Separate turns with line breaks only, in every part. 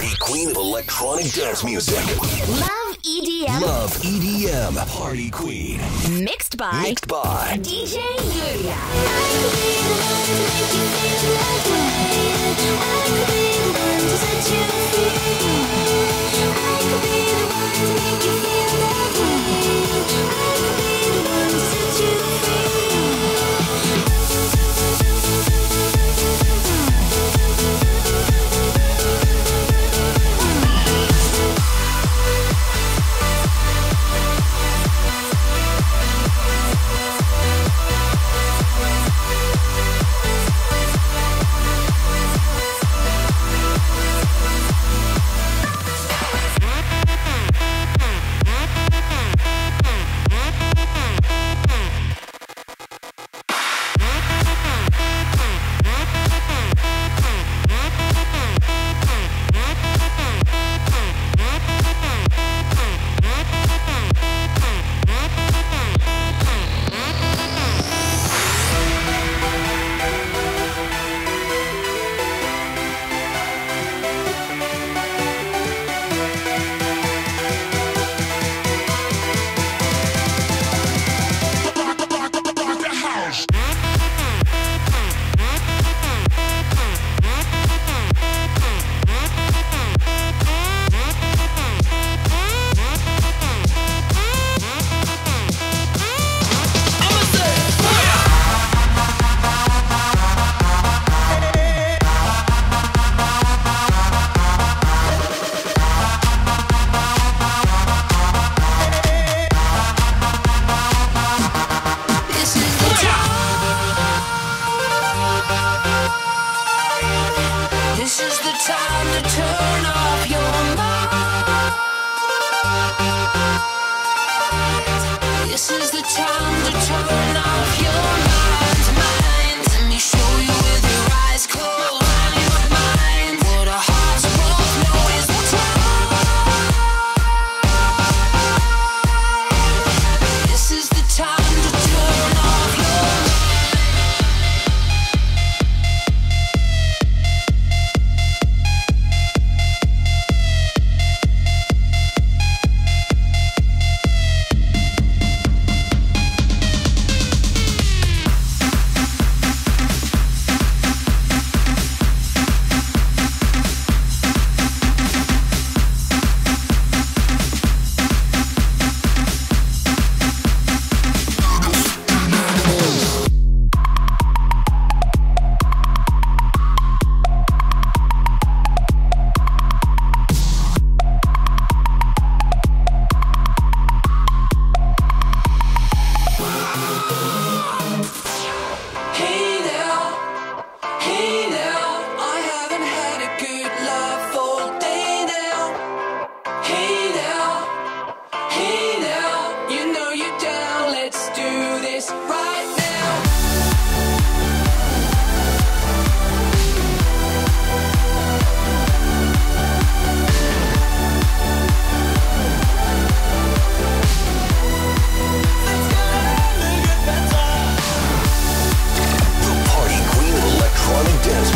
party queen of electronic dance music.
Love EDM.
Love EDM. Party queen.
Mixed by DJ Yulia.
I could be the one to make you feel that way. I could be the one to set you free. I could be the one to make you feel that way. I could be the one to set you free.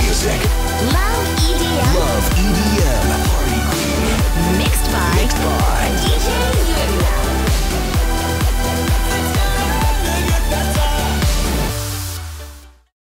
Love EDM.
Love EDM. Party queen.
Mixed by